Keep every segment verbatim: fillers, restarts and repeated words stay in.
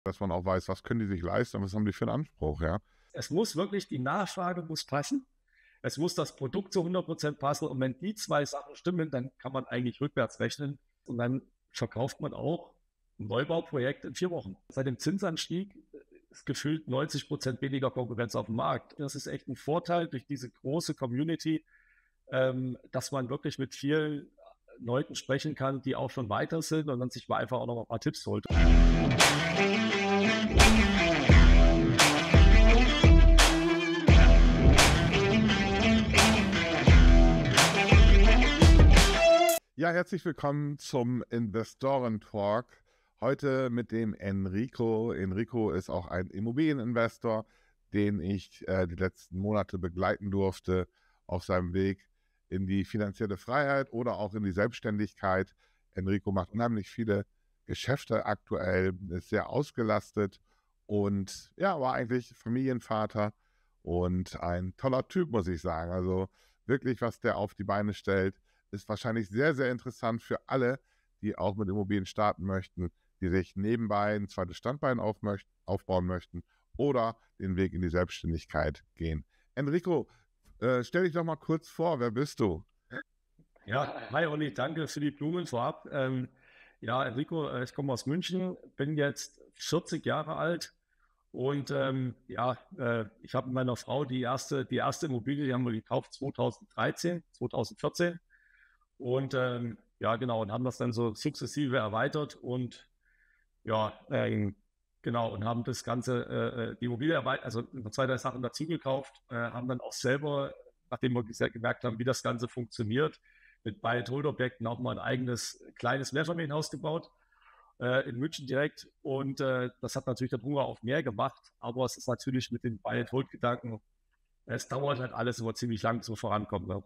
dass man auch weiß, was können die sich leisten und was haben die für einen Anspruch, ja. Es muss wirklich, die Nachfrage muss passen. Es muss das Produkt zu hundert Prozent passen. Und wenn die zwei Sachen stimmen, dann kann man eigentlich rückwärts rechnen. Und dann verkauft man auch ein Neubauprojekt in vier Wochen. Seit dem Zinsanstieg ist gefühlt neunzig Prozent weniger Konkurrenz auf dem Markt. Das ist echt ein Vorteil durch diese große Community, ähm, dass man wirklich mit vielen Leuten sprechen kann, die auch schon weiter sind und dann sich mal einfach auch noch ein paar Tipps holt. Ja, herzlich willkommen zum Investoren-Talk. Heute mit dem Enrico. Enrico ist auch ein Immobilieninvestor, den ich äh, die letzten Monate begleiten durfte auf seinem Weg in die finanzielle Freiheit oder auch in die Selbstständigkeit. Enrico macht unheimlich viele Geschäfte aktuell, ist sehr ausgelastet und ja, war eigentlich Familienvater und ein toller Typ, muss ich sagen. Also wirklich, was der auf die Beine stellt, ist wahrscheinlich sehr, sehr interessant für alle, die auch mit Immobilien starten möchten, die sich nebenbei ein zweites Standbein aufmöcht- aufbauen möchten oder den Weg in die Selbstständigkeit gehen. Enrico, äh, stell dich doch mal kurz vor, wer bist du? Ja, hi Olli, danke für die Blumen vorab. Ähm, ja, Enrico, äh, ich komme aus München, bin jetzt vierzig Jahre alt und ähm, ja, äh, ich habe mit meiner Frau die erste, die erste Immobilie, die haben wir gekauft zweitausenddreizehn, zweitausendvierzehn. Und ähm, ja, genau, und haben das dann so sukzessive erweitert und ja, ähm, genau, und haben das Ganze, äh, die Immobilie erweitert, also zwei, drei Sachen dazu gekauft, äh, haben dann auch selber, nachdem wir ges- gemerkt haben, wie das Ganze funktioniert, mit Buy-and-Hold-Objekten auch mal ein eigenes kleines Mehrfamilienhaus gebaut, äh, in München direkt. Und äh, das hat natürlich den Hunger auf mehr gemacht, aber es ist natürlich mit den Buy-and-Hold-Gedanken, es dauert halt alles immer ziemlich lang, bis wir vorankommen. Ne?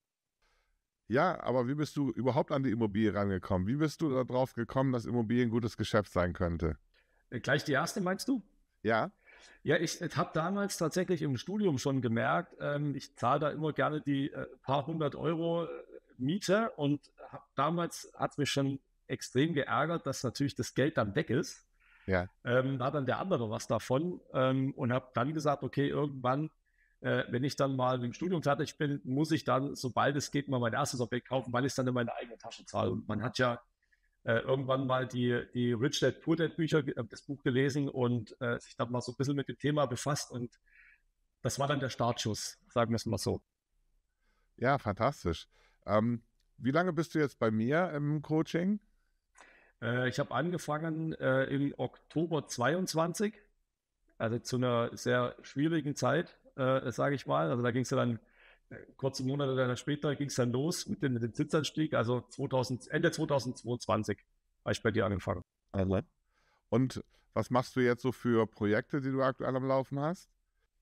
Ja, aber wie bist du überhaupt an die Immobilie rangekommen? Wie bist du darauf gekommen, dass Immobilien ein gutes Geschäft sein könnte? Äh, Gleich die erste, meinst du? Ja, Ja, ich habe damals tatsächlich im Studium schon gemerkt, ähm, ich zahle da immer gerne die äh, paar hundert Euro äh, Miete und hab, damals hat es mich schon extrem geärgert, dass natürlich das Geld dann weg ist. ja. Ähm, da hat dann der andere was davon ähm, und habe dann gesagt, okay, irgendwann, äh, wenn ich dann mal mit dem Studium fertig bin, muss ich dann, sobald es geht, mal mein erstes Objekt kaufen, weil ich es dann in meine eigene Tasche zahle. Und man hat ja äh, irgendwann mal die, die Rich Dad Poor Dad Bücher, äh, das Buch gelesen und äh, sich dann mal so ein bisschen mit dem Thema befasst und das war dann der Startschuss, sagen wir es mal so. Ja, fantastisch. Ähm, wie lange bist du jetzt bei mir im Coaching? Äh, ich habe angefangen äh, im Oktober zweiundzwanzig, also zu einer sehr schwierigen Zeit, äh, sage ich mal. Also da ging es ja dann, äh, kurze Monate dann später ging es dann los mit dem, mit dem Zinsanstieg, also zweitausend, Ende zweitausendzweiundzwanzig habe ich bei dir angefangen. Also. Und was machst du jetzt so für Projekte, die du aktuell am Laufen hast?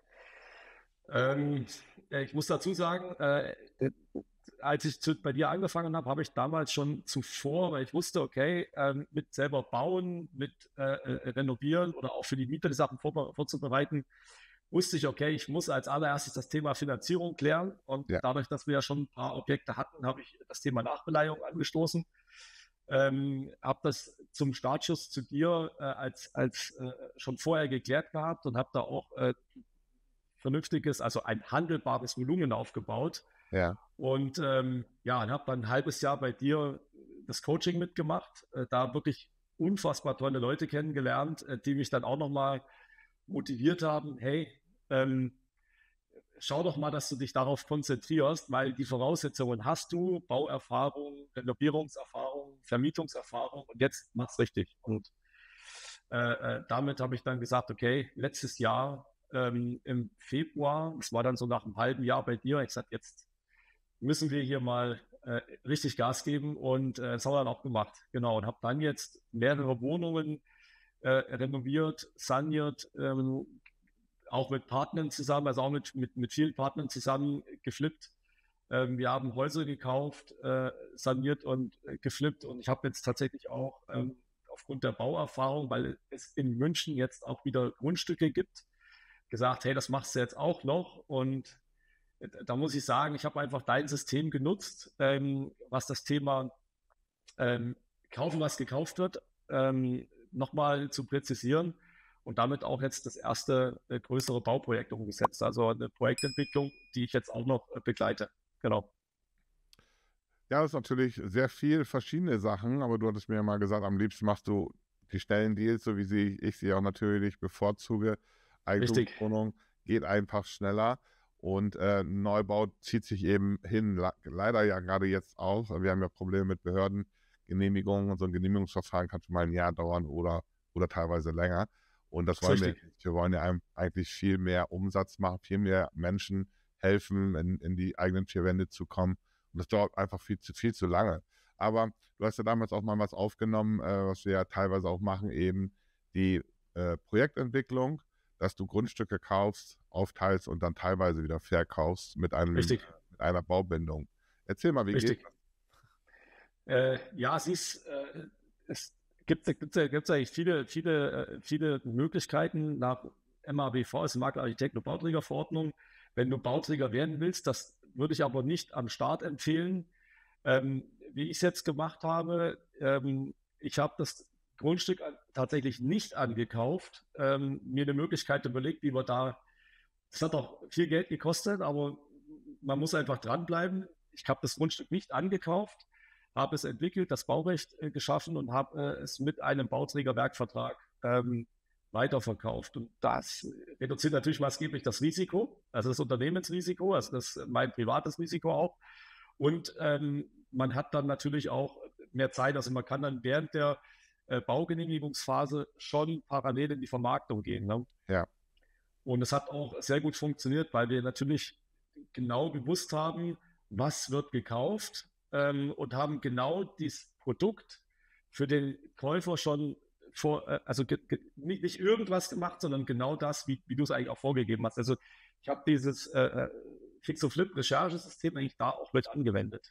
Ähm, äh, ich muss dazu sagen, äh, äh, als ich zu, bei dir angefangen habe, habe ich damals schon zuvor, weil ich wusste, okay, ähm, mit selber bauen, mit äh, äh, renovieren oder auch für die Mieter die Sachen vor, vorzubereiten, wusste ich, okay, ich muss als allererstes das Thema Finanzierung klären. Und Ja. dadurch, dass wir ja schon ein paar Objekte hatten, habe ich das Thema Nachbeleihung angestoßen. Ähm, habe das zum Startschuss zu dir äh, als, als äh, schon vorher geklärt gehabt und habe da auch äh, vernünftiges, also ein handelbares Volumen aufgebaut. Ja. Und ähm, ja, und habe dann ein halbes Jahr bei dir das Coaching mitgemacht, äh, da wirklich unfassbar tolle Leute kennengelernt, äh, die mich dann auch nochmal motiviert haben, hey, ähm, schau doch mal, dass du dich darauf konzentrierst, weil die Voraussetzungen hast du, Bauerfahrung, Renovierungserfahrung, Vermietungserfahrung und jetzt mach's richtig. Und äh, äh, damit habe ich dann gesagt, okay, letztes Jahr ähm, im Februar, das war dann so nach einem halben Jahr bei dir, ich gesagt, jetzt müssen wir hier mal äh, richtig Gas geben und äh, das haben wir dann auch gemacht. Genau, und habe dann jetzt mehrere Wohnungen äh, renoviert, saniert, ähm, auch mit Partnern zusammen, also auch mit, mit, mit vielen Partnern zusammen geflippt. Ähm, wir haben Häuser gekauft, äh, saniert und äh, geflippt und ich habe jetzt tatsächlich auch ähm, aufgrund der Bauerfahrung, weil es in München jetzt auch wieder Grundstücke gibt, gesagt, hey, das machst du jetzt auch noch und äh, da muss ich sagen, ich habe einfach dein System genutzt, ähm, was das Thema ähm, kaufen, was gekauft wird, ähm, nochmal zu präzisieren und damit auch jetzt das erste äh, größere Bauprojekt umgesetzt. Also eine Projektentwicklung, die ich jetzt auch noch äh, begleite. Genau. Ja, das ist natürlich sehr viel verschiedene Sachen, aber du hattest mir ja mal gesagt, am liebsten machst du die schnellen Deals, so wie sie, ich sie auch natürlich bevorzuge. Richtig. Eigentumswohnung geht einfach schneller und äh, Neubau zieht sich eben hin, leider ja gerade jetzt auch. Wir haben ja Probleme mit Behördengenehmigungen und so ein Genehmigungsverfahren kann schon mal ein Jahr dauern oder, oder teilweise länger. Und das wollen wir nicht. Wir wollen ja eigentlich viel mehr Umsatz machen, viel mehr Menschen helfen, in, in die eigenen vier Wände zu kommen. Und das dauert einfach viel zu, viel zu lange. Aber du hast ja damals auch mal was aufgenommen, äh, was wir ja teilweise auch machen, eben die äh, Projektentwicklung, dass du Grundstücke kaufst, aufteilst und dann teilweise wieder verkaufst mit, einem, Richtig. mit einer Baubindung. Erzähl mal, wie Richtig. geht das? Äh, ja, es ist, äh, es gibt, gibt, gibt eigentlich viele, viele, viele Möglichkeiten nach M A B V, also Makler-Architekten- und Bauträgerverordnung. Wenn du Bauträger werden willst, das würde ich aber nicht am Start empfehlen. Ähm, wie ich es jetzt gemacht habe, ähm, ich habe das Grundstück tatsächlich nicht angekauft, ähm, mir eine Möglichkeit überlegt, wie wir da, das hat auch viel Geld gekostet, aber man muss einfach dranbleiben. Ich habe das Grundstück nicht angekauft, habe es entwickelt, das Baurecht äh, geschaffen und habe äh, es mit einem Bauträgerwerkvertrag ähm, weiterverkauft. Und das reduziert natürlich maßgeblich das Risiko, also das Unternehmensrisiko, also das mein privates Risiko auch. Und ähm, man hat dann natürlich auch mehr Zeit, also man kann dann während der äh, Baugenehmigungsphase schon parallel in die Vermarktung gehen. Ne? Ja. Und es hat auch sehr gut funktioniert, weil wir natürlich genau gewusst haben, was wird gekauft ähm, und haben genau dieses Produkt für den Käufer schon vor, äh, also ge, ge, nicht, nicht irgendwas gemacht, sondern genau das, wie, wie du es eigentlich auch vorgegeben hast. Also ich habe dieses äh, Fix-and-Flip-Recherchesystem eigentlich da auch mit angewendet.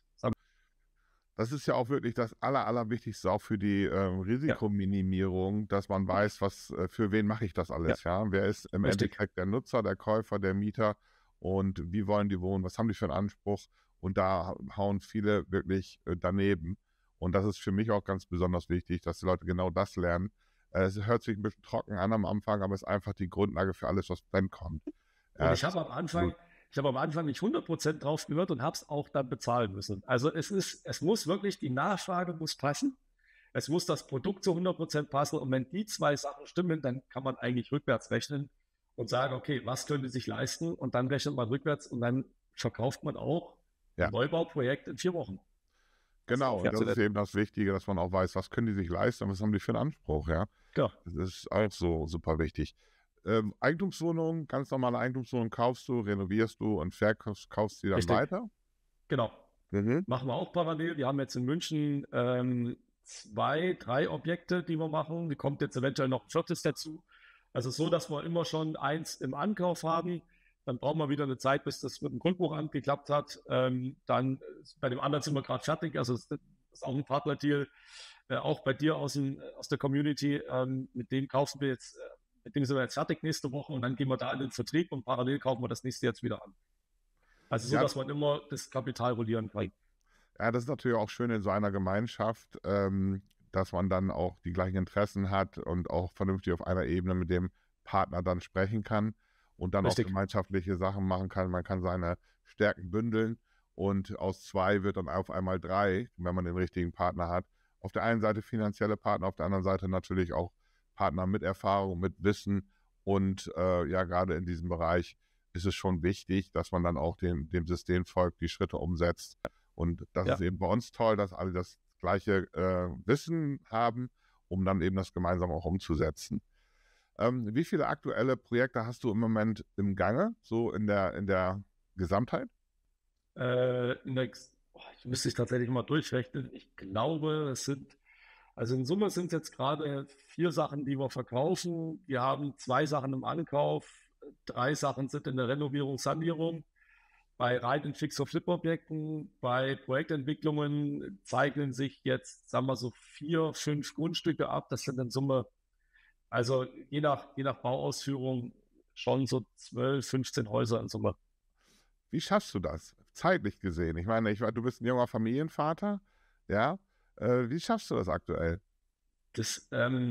Das ist ja auch wirklich das Aller, Allerwichtigste auch für die äh, Risikominimierung, dass man weiß, was äh, für wen mache ich das alles, ja. ja? Wer ist im Richtig. Endeffekt der Nutzer, der Käufer, der Mieter und wie wollen die wohnen, was haben die für einen Anspruch und da hauen viele wirklich äh, daneben und das ist für mich auch ganz besonders wichtig, dass die Leute genau das lernen. Äh, es hört sich ein bisschen trocken an am Anfang, aber es ist einfach die Grundlage für alles, was dann kommt. Und ich habe am Anfang, ich habe am Anfang nicht hundert Prozent drauf gehört und habe es auch dann bezahlen müssen. Also es ist, es muss wirklich, die Nachfrage muss passen. Es muss das Produkt zu hundert Prozent passen. Und wenn die zwei Sachen stimmen, dann kann man eigentlich rückwärts rechnen und sagen, okay, was könnte sich leisten? Und dann rechnet man rückwärts und dann verkauft man auch ja. ein Neubauprojekt in vier Wochen. Genau, und das ist eben das Wichtige, dass man auch weiß, was können die sich leisten, was haben die für einen Anspruch, ja. Ja. Das ist auch so super wichtig. Ähm, Eigentumswohnungen, ganz normale Eigentumswohnungen kaufst du, renovierst du und verkaufst sie dann Richtig. weiter? Genau. Mhm. Machen wir auch parallel. Wir haben jetzt in München ähm, zwei, drei Objekte, die wir machen. Die kommt jetzt eventuell noch ein viertes dazu. Also so, dass wir immer schon eins im Ankauf haben. Dann brauchen wir wieder eine Zeit, bis das mit dem Grundbuchamt geklappt hat. Ähm, dann bei dem anderen sind wir gerade fertig. Also das ist auch ein Partnerdeal, äh, auch bei dir aus, dem, aus der Community. Ähm, mit dem kaufen wir jetzt, äh, mit dem sind wir jetzt fertig nächste Woche und dann gehen wir da in den Vertrieb und parallel kaufen wir das nächste jetzt wieder an. Also so, ja, dass man immer das Kapital rollieren kann. Ja, das ist natürlich auch schön in so einer Gemeinschaft, ähm, dass man dann auch die gleichen Interessen hat und auch vernünftig auf einer Ebene mit dem Partner dann sprechen kann und dann Richtig. auch gemeinschaftliche Sachen machen kann. Man kann seine Stärken bündeln und aus zwei wird dann auf einmal drei, wenn man den richtigen Partner hat. Auf der einen Seite finanzielle Partner, auf der anderen Seite natürlich auch Partner mit Erfahrung, mit Wissen und äh, ja, gerade in diesem Bereich ist es schon wichtig, dass man dann auch dem, dem System folgt, die Schritte umsetzt. Und das Ja. ist eben bei uns toll, dass alle das gleiche äh, Wissen haben, um dann eben das gemeinsam auch umzusetzen. Ähm, wie viele aktuelle Projekte hast du im Moment im Gange, so in der, in der Gesamtheit? Äh, in der, oh, ich müsste ich tatsächlich mal durchrechnen. Ich glaube, es sind, also in Summe sind es jetzt gerade vier Sachen, die wir verkaufen. Wir haben zwei Sachen im Ankauf, drei Sachen sind in der Renovierung, Sanierung. Bei reinen Fix-or-Flip-Objekten, bei Projektentwicklungen zeichnen sich jetzt, sagen wir so, vier, fünf Grundstücke ab. Das sind in Summe, also je nach, je nach Bauausführung, schon so zwölf, fünfzehn Häuser in Summe. Wie schaffst du das, zeitlich gesehen? Ich meine, ich, du bist ein junger Familienvater, ja? Äh, wie schaffst du das aktuell? Das, ähm,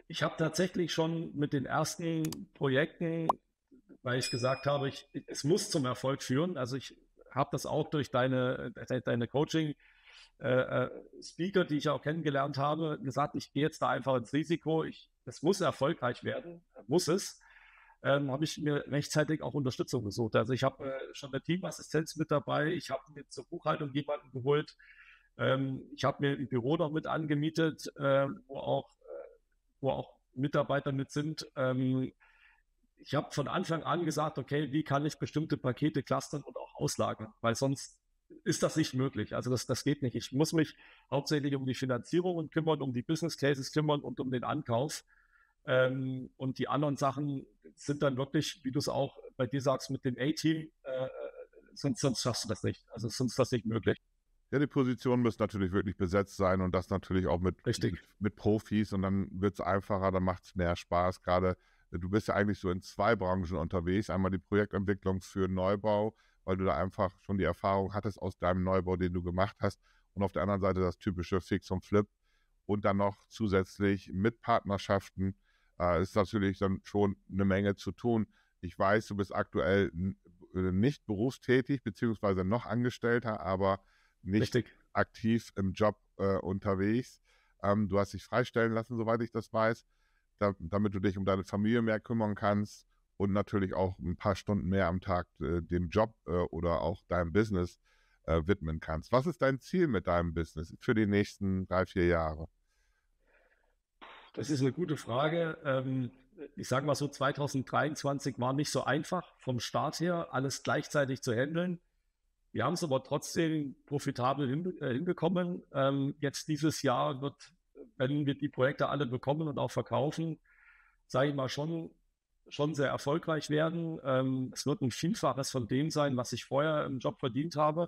Ich habe tatsächlich schon mit den ersten Projekten, weil ich gesagt habe, ich, es muss zum Erfolg führen. Also ich habe das auch durch deine, deine Coaching äh, äh, Speaker, die ich auch kennengelernt habe, gesagt, ich gehe jetzt da einfach ins Risiko. Ich, es muss erfolgreich werden, muss es. Ähm, habe ich mir rechtzeitig auch Unterstützung gesucht. Also ich habe äh, schon eine Teamassistenz mit dabei. Ich habe mir zur Buchhaltung jemanden geholt. Ähm, ich habe mir ein Büro noch mit angemietet, äh, wo auch wo auch Mitarbeiter mit sind. Ähm, ich habe von Anfang an gesagt, okay, wie kann ich bestimmte Pakete clustern und auch auslagern, weil sonst ist das nicht möglich. Also das, das geht nicht. Ich muss mich hauptsächlich um die Finanzierung kümmern, um die Business Cases kümmern und um den Ankauf. Ähm, und die anderen Sachen sind dann wirklich, wie du es auch bei dir sagst, mit dem A-Team, äh, sonst, sonst schaffst du das nicht. Also sonst ist das nicht möglich. Ja, die Positionen müssen natürlich wirklich besetzt sein und das natürlich auch mit, Richtig. mit, mit Profis und dann wird es einfacher, dann macht es mehr Spaß. Gerade du bist ja eigentlich so in zwei Branchen unterwegs. Einmal die Projektentwicklung für Neubau, weil du da einfach schon die Erfahrung hattest aus deinem Neubau, den du gemacht hast. Und auf der anderen Seite das typische Fix und Flip. Und dann noch zusätzlich mit Partnerschaften äh, ist natürlich dann schon eine Menge zu tun. Ich weiß, du bist aktuell nicht berufstätig, beziehungsweise noch Angestellter, aber nicht Richtig. aktiv im Job äh, unterwegs. Ähm, du hast dich freistellen lassen, soweit ich das weiß, da, damit du dich um deine Familie mehr kümmern kannst und natürlich auch ein paar Stunden mehr am Tag äh, dem Job äh, oder auch deinem Business äh, widmen kannst. Was ist dein Ziel mit deinem Business für die nächsten drei, vier Jahre? Das ist eine gute Frage. Ähm, ich sage mal so, zwanzig dreiundzwanzig war nicht so einfach vom Start her, alles gleichzeitig zu handeln. Wir haben es aber trotzdem profitabel hin, äh, hinbekommen. Ähm, jetzt dieses Jahr wird, wenn wir die Projekte alle bekommen und auch verkaufen, sage ich mal, schon, schon sehr erfolgreich werden. Ähm, es wird ein Vielfaches von dem sein, was ich vorher im Job verdient habe.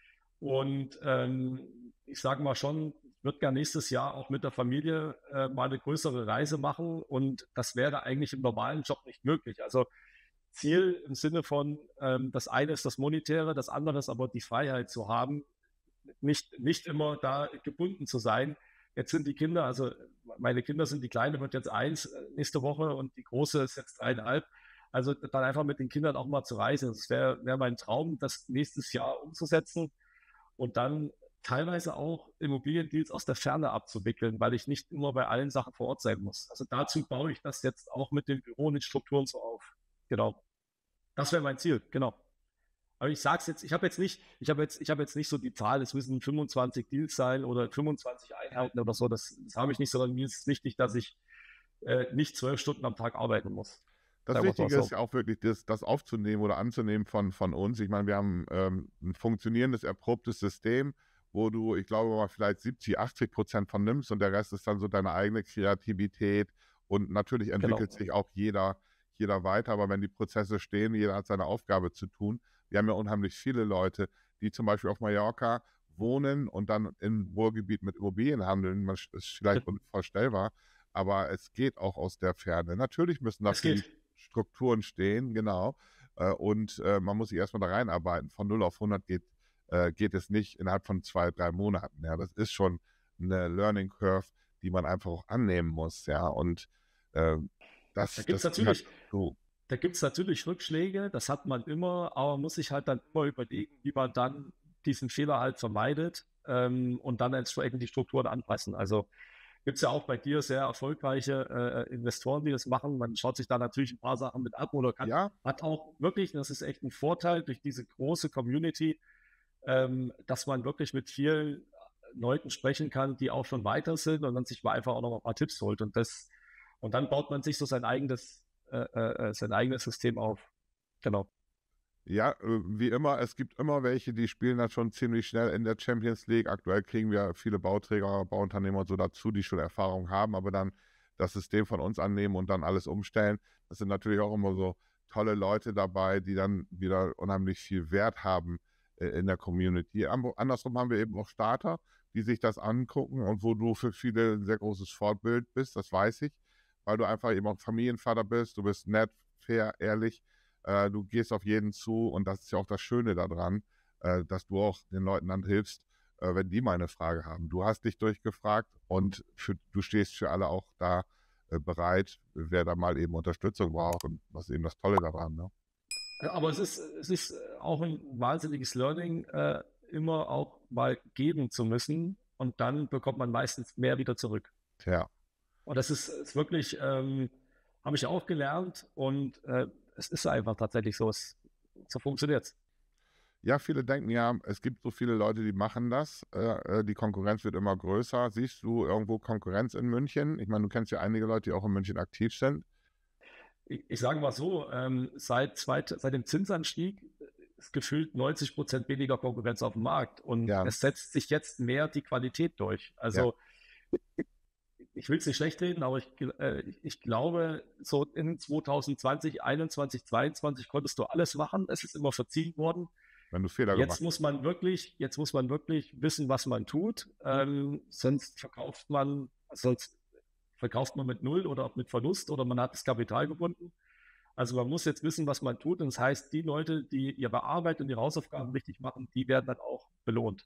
Und ähm, ich sage mal schon, ich würde gerne nächstes Jahr auch mit der Familie äh, mal eine größere Reise machen. Und das wäre eigentlich im normalen Job nicht möglich. Also Ziel im Sinne von, ähm, das eine ist das Monetäre, das andere ist aber die Freiheit zu haben, nicht, nicht immer da gebunden zu sein. Jetzt sind die Kinder, also meine Kinder sind, die Kleine wird jetzt eins äh, nächste Woche und die Große ist jetzt dreieinhalb. Also dann einfach mit den Kindern auch mal zu reisen. Das wäre wär mein Traum, das nächstes Jahr umzusetzen und dann teilweise auch Immobiliendeals aus der Ferne abzuwickeln, weil ich nicht immer bei allen Sachen vor Ort sein muss. Also dazu baue ich das jetzt auch mit den Büro und den Strukturen so auf. Genau. Das wäre mein Ziel, genau. Aber ich sage es jetzt, ich habe jetzt nicht, ich habe jetzt, ich habe jetzt nicht so die Zahl, es müssen fünfundzwanzig Deals sein oder fünfundzwanzig Einheiten oder so, das, das habe ich nicht, sondern mir ist wichtig, dass ich äh, nicht zwölf Stunden am Tag arbeiten muss. Das Sagen wir mal Wichtige ist so. ja auch wirklich, das, das aufzunehmen oder anzunehmen von, von uns. Ich meine, wir haben ähm, ein funktionierendes, erprobtes System, wo du, ich glaube mal, vielleicht siebzig, achtzig Prozent von nimmst und der Rest ist dann so deine eigene Kreativität und natürlich Genau. entwickelt sich auch jeder, jeder weiter, aber wenn die Prozesse stehen, jeder hat seine Aufgabe zu tun. Wir haben ja unheimlich viele Leute, die zum Beispiel auf Mallorca wohnen und dann im Ruhrgebiet mit Immobilien handeln. Das ist vielleicht unvorstellbar, aber es geht auch aus der Ferne. Natürlich müssen Es dafür die geht. Strukturen stehen, genau. Äh, und äh, man muss sich erstmal da reinarbeiten. Von null auf hundert geht, äh, geht es nicht innerhalb von zwei, drei Monaten. Ja, das ist schon eine Learning Curve, die man einfach auch annehmen muss. Ja, und äh, Da das, gibt es das gehört natürlich, dazu. da gibt es natürlich Rückschläge, das hat man immer, aber man muss sich halt dann immer überlegen, wie man dann diesen Fehler halt vermeidet ähm, und dann entsprechend die Strukturen anpassen. Also gibt es ja auch bei dir sehr erfolgreiche äh, Investoren, die das machen. Man schaut sich da natürlich ein paar Sachen mit ab oder kann, Ja, hat auch wirklich, das ist echt ein Vorteil durch diese große Community, ähm, dass man wirklich mit vielen Leuten sprechen kann, die auch schon weiter sind und dann sich mal einfach auch noch ein paar Tipps holt. Und das, und dann baut man sich so sein eigenes, äh, äh, sein eigenes System auf. Genau. Ja, äh, wie immer, es gibt immer welche, die spielen dann schon ziemlich schnell in der Champions League. Aktuell kriegen wir viele Bauträger, Bauunternehmer und so dazu, die schon Erfahrung haben, aber dann das System von uns annehmen und dann alles umstellen. Das sind natürlich auch immer so tolle Leute dabei, die dann wieder unheimlich viel Wert haben äh, in der Community. Am- Andersrum haben wir eben auch Starter, die sich das angucken und wo du für viele ein sehr großes Vorbild bist, das weiß ich, weil du einfach eben auch Familienvater bist, du bist nett, fair, ehrlich. Äh, du gehst auf jeden zu und das ist ja auch das Schöne daran, äh, dass du auch den Leuten dann hilfst, äh, wenn die mal eine Frage haben. Du hast dich durchgefragt und für, du stehst für alle auch da äh, bereit, wer da mal eben Unterstützung braucht und was eben das Tolle daran, ne? Ja, aber es ist, es ist auch ein wahnsinniges Learning, äh, immer auch mal geben zu müssen und dann bekommt man meistens mehr wieder zurück. Tja. Und das ist, ist wirklich, ähm, habe ich auch gelernt und äh, es ist einfach tatsächlich so, es, so funktioniert es. Ja, viele denken ja, es gibt so viele Leute, die machen das. Äh, äh, die Konkurrenz wird immer größer. Siehst du irgendwo Konkurrenz in München? Ich meine, du kennst ja einige Leute, die auch in München aktiv sind. Ich, ich sage mal so, ähm, seit, zweit, seit dem Zinsanstieg ist gefühlt neunzig Prozent weniger Konkurrenz auf dem Markt und Ja, es setzt sich jetzt mehr die Qualität durch. ja. Also ich will es nicht schlecht reden, aber ich, äh, ich glaube, so in zwanzig zwanzig, einundzwanzig, zweiundzwanzig konntest du alles machen. Es ist immer verziehen worden. Wenn du Fehler Jetzt gemacht muss man wirklich, jetzt muss man wirklich wissen, was man tut. Ähm, sonst verkauft man, sonst verkauft man mit Null oder auch mit Verlust oder man hat das Kapital gebunden. Also man muss jetzt wissen, was man tut. Und das heißt, die Leute, die ihre Arbeit und ihre Hausaufgaben richtig machen, die werden dann auch belohnt.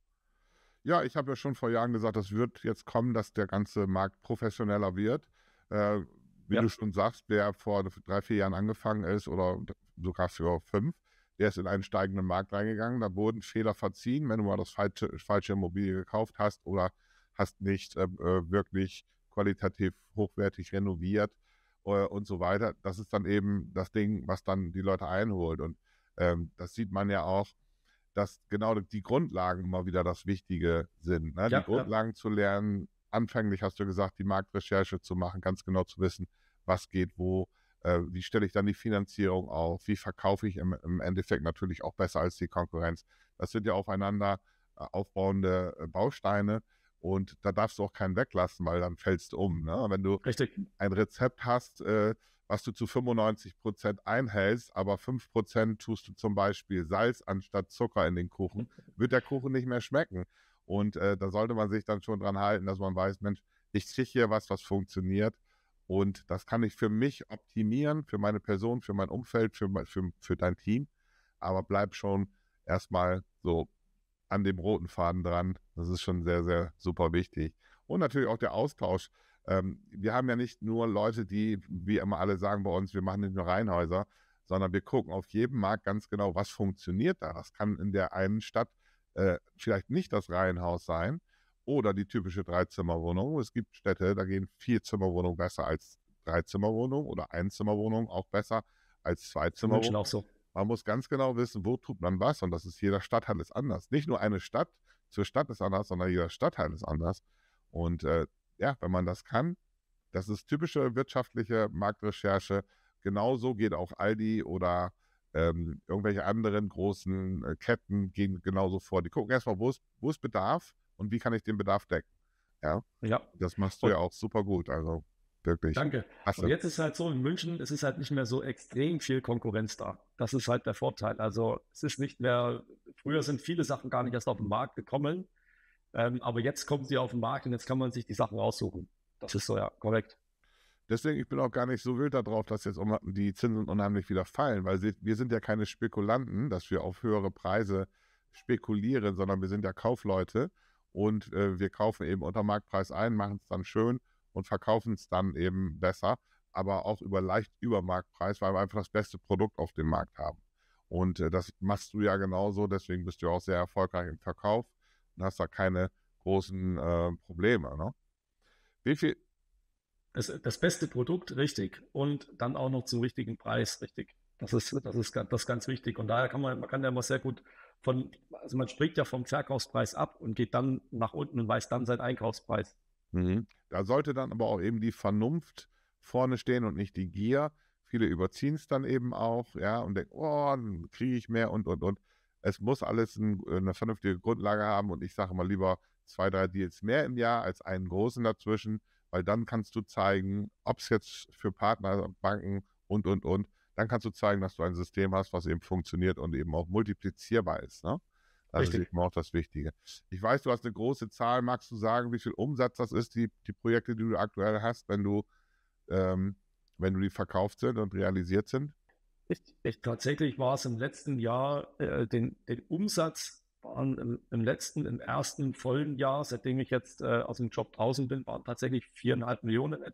Ja, ich habe ja schon vor Jahren gesagt, das wird jetzt kommen, dass der ganze Markt professioneller wird. Äh, wie Ja, du schon sagst, wer vor drei, vier Jahren angefangen ist oder sogar für fünf, der ist in einen steigenden Markt reingegangen. Da wurden Fehler verziehen, wenn du mal das falsche, falsche Immobilie gekauft hast oder hast nicht äh, äh, wirklich qualitativ hochwertig renoviert äh, und so weiter. Das ist dann eben das Ding, was dann die Leute einholt. Und ähm, das sieht man ja auch, dass genau die Grundlagen immer wieder das Wichtige sind. Ne? Die ja, ja. Grundlagen zu lernen, anfänglich hast du gesagt, die Marktrecherche zu machen, ganz genau zu wissen, was geht wo, äh, wie stelle ich dann die Finanzierung auf, wie verkaufe ich im, im Endeffekt natürlich auch besser als die Konkurrenz. Das sind ja aufeinander äh, aufbauende äh, Bausteine und da darfst du auch keinen weglassen, weil dann fällst du um. Ne? Wenn du Richtig. ein Rezept hast, äh, was du zu fünfundneunzig Prozent einhältst, aber fünf Prozent tust du zum Beispiel Salz anstatt Zucker in den Kuchen, wird der Kuchen nicht mehr schmecken. Und äh, da sollte man sich dann schon dran halten, dass man weiß, Mensch, ich kriege hier was, was funktioniert. Und das kann ich für mich optimieren, für meine Person, für mein Umfeld, für, für, für dein Team. Aber bleib schon erstmal so an dem roten Faden dran. Das ist schon sehr, sehr super wichtig. Und natürlich auch der Austausch. Ähm, wir haben ja nicht nur Leute, die, wie immer alle sagen bei uns, wir machen nicht nur Reihenhäuser, sondern wir gucken auf jedem Markt ganz genau, was funktioniert da. Das kann in der einen Stadt äh, vielleicht nicht das Reihenhaus sein oder die typische Dreizimmerwohnung. Es gibt Städte, da gehen Vierzimmerwohnungen besser als Dreizimmerwohnungen oder Einzimmerwohnungen auch besser als In München Zweizimmerwohnungen. auch so. Man muss ganz genau wissen, wo tut man was und das ist jeder Stadtteil ist anders. Nicht nur eine Stadt zur Stadt ist anders, sondern jeder Stadtteil ist anders. Und äh, ja, wenn man das kann, das ist typische wirtschaftliche Marktrecherche. Genauso geht auch Aldi oder ähm, irgendwelche anderen großen äh, Ketten gehen genauso vor. Die gucken erstmal, wo ist, wo ist Bedarf und wie kann ich den Bedarf decken. Ja, Ja. das machst du Und ja auch super gut. Also wirklich. danke. Und Klasse. jetzt ist halt so, in München, es ist halt nicht mehr so extrem viel Konkurrenz da. Das ist halt der Vorteil. Also es ist nicht mehr, früher sind viele Sachen gar nicht erst auf den Markt gekommen, ähm, aber jetzt kommen sie auf den Markt und jetzt kann man sich die Sachen raussuchen. Das ist so, ja, korrekt. Deswegen, ich bin auch gar nicht so wild darauf, dass jetzt die Zinsen unheimlich wieder fallen, weil sie, wir sind ja keine Spekulanten, dass wir auf höhere Preise spekulieren, sondern wir sind ja Kaufleute und äh, wir kaufen eben unter Marktpreis ein, machen es dann schön und verkaufen es dann eben besser, aber auch über leicht über Marktpreis, weil wir einfach das beste Produkt auf dem Markt haben. Und äh, das machst du ja genauso, deswegen bist du auch sehr erfolgreich im Verkauf und hast da keine großen äh, Probleme. Ne? Wie viel, Das, das beste Produkt, richtig. Und dann auch noch zum richtigen Preis, richtig. Das ist, das ist, das ist ganz wichtig. Und daher kann man, man kann ja immer sehr gut von, also man spricht ja vom Verkaufspreis ab und geht dann nach unten und weiß dann seinen Einkaufspreis. Mhm. Da sollte dann aber auch eben die Vernunft vorne stehen und nicht die Gier. Viele überziehen es dann eben auch, ja, und denken, oh, dann kriege ich mehr und, und, und. Es muss alles ein, eine vernünftige Grundlage haben und ich sage mal lieber zwei, drei Deals mehr im Jahr als einen großen dazwischen, weil dann kannst du zeigen, ob es jetzt für Partner, Banken und, und, und, dann kannst du zeigen, dass du ein System hast, was eben funktioniert und eben auch multiplizierbar ist, ne? Das ist Richtig. eben auch das Wichtige. Ich weiß, du hast eine große Zahl. Magst du sagen, wie viel Umsatz das ist, die, die Projekte, die du aktuell hast, wenn du, ähm, wenn du die verkauft sind und realisiert sind? Ich, ich, tatsächlich war es im letzten Jahr, äh, den, den Umsatz waren im, im letzten, im ersten vollen Jahr, seitdem ich jetzt äh, aus dem Job draußen bin, waren tatsächlich viereinhalb Millionen etwa.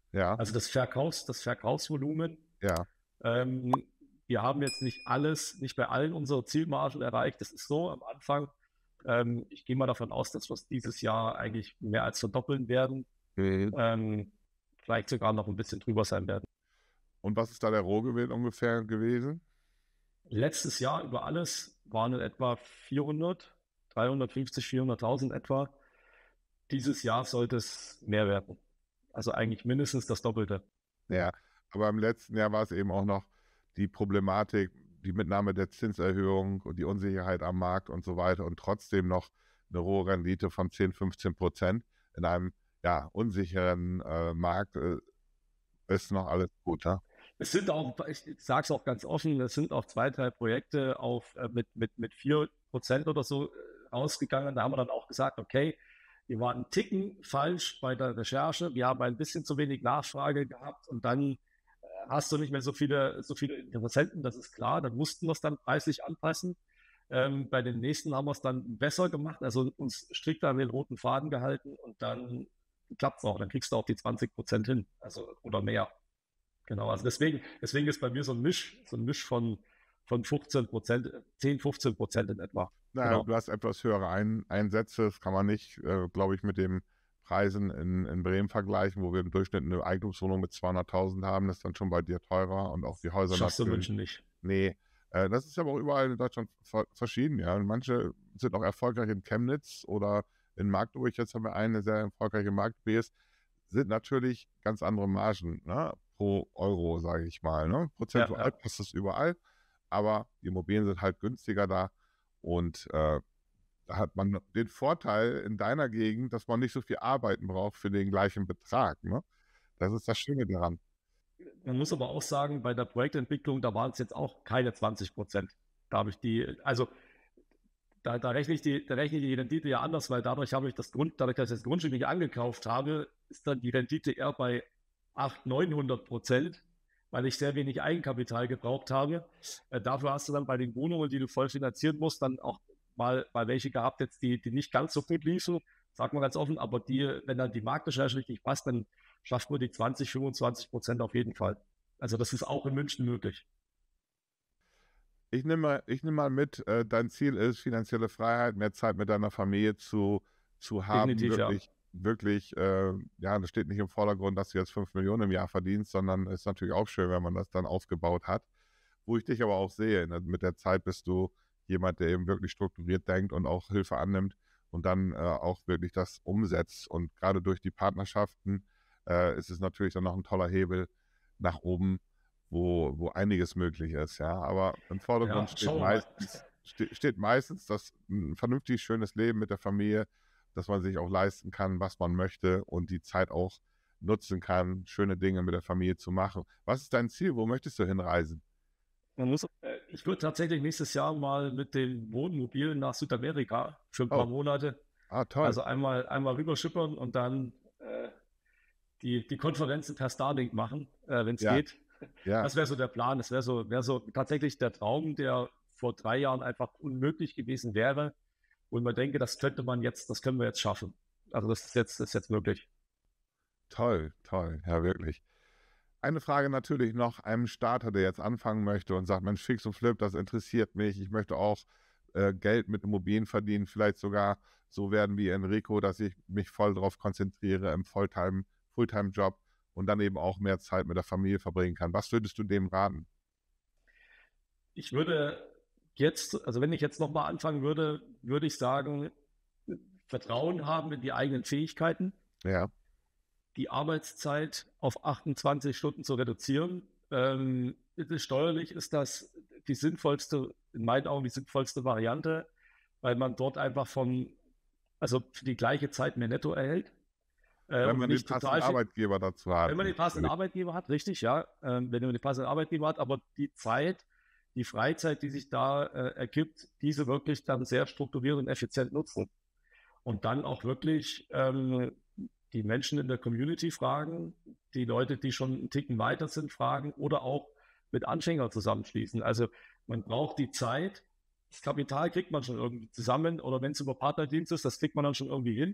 Ja, Also das Verkaufs, das Verkaufsvolumen. ja, Ähm, wir haben jetzt nicht alles, nicht bei allen unsere Zielmargen erreicht. Das ist so am Anfang. Ähm, ich gehe mal davon aus, dass wir es dieses Jahr eigentlich mehr als verdoppeln werden. mhm. Ähm, vielleicht sogar noch ein bisschen drüber sein werden. Und was ist da der Rohgewinn ungefähr gewesen? Letztes Jahr über alles waren es etwa vierhundert, dreihundertfünfzig, vierhunderttausend etwa. Dieses Jahr sollte es mehr werden. Also eigentlich mindestens das Doppelte. Ja, aber im letzten Jahr war es eben auch noch die Problematik, die Mitnahme der Zinserhöhung und die Unsicherheit am Markt und so weiter und trotzdem noch eine hohe Rendite von zehn, fünfzehn Prozent in einem ja, unsicheren äh, Markt äh, ist noch alles gut. Ja? Es sind auch, ich sage es auch ganz offen, es sind auch zwei, drei Projekte auf, äh, mit, mit, mit vier Prozent oder so äh, rausgegangen. Da haben wir dann auch gesagt, okay, wir waren einen Ticken falsch bei der Recherche. Wir haben ein bisschen zu wenig Nachfrage gehabt und dann äh, hast du nicht mehr so viele, so viele Interessenten, das ist klar. Dann mussten wir es dann preislich anpassen. Ähm, bei den nächsten haben wir es dann besser gemacht, also uns strikter an den roten Faden gehalten und dann klappt es auch. Dann kriegst du auch die zwanzig Prozent hin, also oder mehr. Genau, also deswegen, deswegen ist bei mir so ein Misch, so ein Misch von, von fünfzehn Prozent, zehn, fünfzehn Prozent in etwa. Naja, Genau. du hast etwas höhere Ein Einsätze, das kann man nicht, äh, glaube ich, mit den Preisen in, in Bremen vergleichen, wo wir im Durchschnitt eine Eigentumswohnung mit zweihunderttausend haben, das ist dann schon bei dir teurer und auch die Häuser Schaffst du in natürlich. München nicht. Nee, äh, das ist aber auch überall in Deutschland ver verschieden, ja. Und manche sind auch erfolgreich in Chemnitz oder in Magdeburg. Jetzt haben wir eine sehr erfolgreiche Markt-B S. Sind natürlich ganz andere Margen, ne? Pro Euro, sage ich mal. Ne? Ja, Prozentual ja. passt das überall, aber die Immobilien sind halt günstiger da und äh, da hat man den Vorteil in deiner Gegend, dass man nicht so viel arbeiten braucht für den gleichen Betrag. Ne? Das ist das Schöne daran. Man muss aber auch sagen, bei der Projektentwicklung, da waren es jetzt auch keine zwanzig Prozent. Da habe ich die, also da, da rechne ich die, da rechne ich die Rendite ja anders, weil dadurch habe ich das Grund, dadurch, dass ich das Grundstück nicht angekauft habe, ist dann die Rendite eher bei achthundert, neunhundert Prozent, weil ich sehr wenig Eigenkapital gebraucht habe. Äh, dafür hast du dann bei den Wohnungen, die du voll finanzieren musst, dann auch mal, mal welche gehabt, jetzt, die, die nicht ganz so gut liefen, sagen wir ganz offen, aber die, wenn dann die Marktrecherche richtig passt, dann schafft man die zwanzig, fünfundzwanzig Prozent auf jeden Fall. Also das ist auch in München möglich. Ich nehme mal, ich nehm mal mit, äh, dein Ziel ist finanzielle Freiheit, mehr Zeit mit deiner Familie zu, zu haben, Definitiv, ja. wirklich, wirklich, äh, ja, das steht nicht im Vordergrund, dass du jetzt fünf Millionen im Jahr verdienst, sondern es ist natürlich auch schön, wenn man das dann aufgebaut hat. Wo ich dich aber auch sehe, ne, mit der Zeit bist du jemand, der eben wirklich strukturiert denkt und auch Hilfe annimmt und dann äh, auch wirklich das umsetzt. Und gerade durch die Partnerschaften äh, ist es natürlich dann noch ein toller Hebel nach oben, wo, wo einiges möglich ist, ja. Aber im Vordergrund Ja, steht schauen wir mal. meistens, ste steht meistens das ein vernünftig schönes Leben mit der Familie, dass man sich auch leisten kann, was man möchte und die Zeit auch nutzen kann, schöne Dinge mit der Familie zu machen. Was ist dein Ziel? Wo möchtest du hinreisen? Man muss, äh, ich würde tatsächlich nächstes Jahr mal mit dem Wohnmobil nach Südamerika für ein paar Oh, Monate. ah, toll. Also einmal, einmal rüberschippern und dann äh, die, die Konferenzen per Starlink machen, äh, wenn es Ja, geht. ja, Das wäre so der Plan. Das wäre so, wär so tatsächlich der Traum, der vor drei Jahren einfach unmöglich gewesen wäre. Und man denke, das könnte man jetzt, das können wir jetzt schaffen. Also das ist jetzt, das ist jetzt möglich. toll, toll, ja, wirklich. Eine Frage natürlich noch einem Starter, der jetzt anfangen möchte und sagt, Mensch, Fix und Flip, das interessiert mich. Ich möchte auch äh, Geld mit Immobilien verdienen, vielleicht sogar so werden wie Enrico, dass ich mich voll darauf konzentriere im Volltime, Fulltime-Job und dann eben auch mehr Zeit mit der Familie verbringen kann. Was würdest du dem raten? Ich würde jetzt, also wenn ich jetzt nochmal anfangen würde, würde ich sagen, Vertrauen haben in die eigenen Fähigkeiten, Ja, die Arbeitszeit auf achtundzwanzig Stunden zu reduzieren. Ähm, ist steuerlich ist das die sinnvollste, in meinen Augen die sinnvollste Variante, weil man dort einfach von, also für die gleiche Zeit mehr netto erhält äh, wenn und man den nicht passenden total viel. Arbeitgeber dazu hat. Wenn man den passenden Arbeitgeber hat, richtig, ja, ähm, wenn man den passenden Arbeitgeber hat, aber die Zeit, die Freizeit, die sich da äh, ergibt, diese wirklich dann sehr strukturiert und effizient nutzen. Und dann auch wirklich ähm, die Menschen in der Community fragen, die Leute, die schon einen Ticken weiter sind, fragen oder auch mit Anfängern zusammenschließen. Also man braucht die Zeit, das Kapital kriegt man schon irgendwie zusammen oder wenn es über Partnerdienst ist, das kriegt man dann schon irgendwie hin.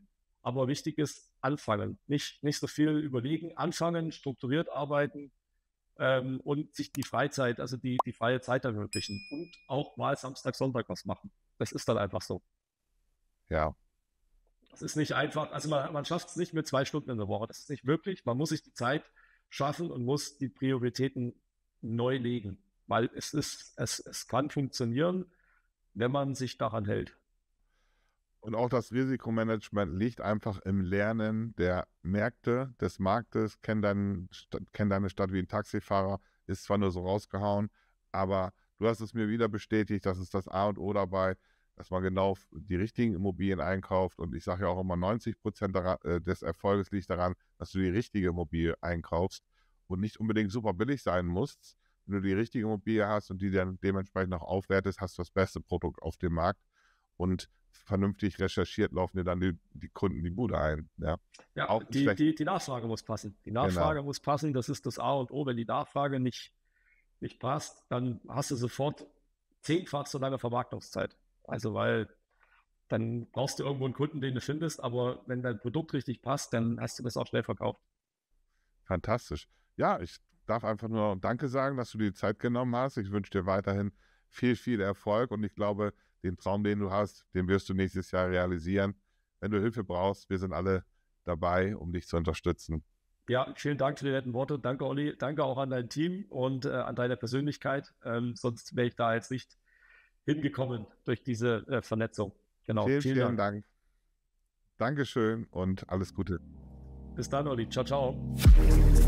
Aber wichtig ist, anfangen. Nicht, nicht so viel überlegen, anfangen, strukturiert arbeiten ähm, und sich die Freizeit, also die, die freie Zeit ermöglichen. Und auch mal Samstag, Sonntag was machen. Das ist dann einfach so. Ja. Das ist nicht einfach, also man, man schafft es nicht mit zwei Stunden in der Woche. Das ist nicht möglich. Man muss sich die Zeit schaffen und muss die Prioritäten neu legen. Weil es ist, es, es kann funktionieren, wenn man sich daran hält. Und auch das Risikomanagement liegt einfach im Lernen der Märkte, des Marktes. Kenn, dein, kenn deine Stadt wie ein Taxifahrer, ist zwar nur so rausgehauen, aber du hast es mir wieder bestätigt, das ist das A und O dabei, dass man genau die richtigen Immobilien einkauft. Und ich sage ja auch immer, neunzig Prozent des Erfolges liegt daran, dass du die richtige Immobilie einkaufst und nicht unbedingt super billig sein musst. Wenn du die richtige Immobilie hast und die dann dementsprechend auch aufwertest, hast du das beste Produkt auf dem Markt. Und vernünftig recherchiert laufen dir dann die, die Kunden die Bude ein. Ja, ja auch die, die, die Nachfrage muss passen. Die Nachfrage genau. muss passen, das ist das A und O. Wenn die Nachfrage nicht, nicht passt, dann hast du sofort zehnfach so lange Vermarktungszeit. Also weil dann brauchst du irgendwo einen Kunden, den du findest, aber wenn dein Produkt richtig passt, dann hast du das auch schnell verkauft. Fantastisch. Ja, ich darf einfach nur Danke sagen, dass du dir die Zeit genommen hast. Ich wünsche dir weiterhin viel, viel Erfolg und ich glaube, den Traum, den du hast, den wirst du nächstes Jahr realisieren. Wenn du Hilfe brauchst, wir sind alle dabei, um dich zu unterstützen. Ja, vielen Dank für die netten Worte. Danke, Olli. Danke auch an dein Team und äh, an deine Persönlichkeit. Ähm, sonst wäre ich da jetzt nicht hingekommen durch diese äh, Vernetzung. Genau. Vielen, vielen, vielen Dank. Dank. Dankeschön und alles Gute. Bis dann, Olli. Ciao, ciao.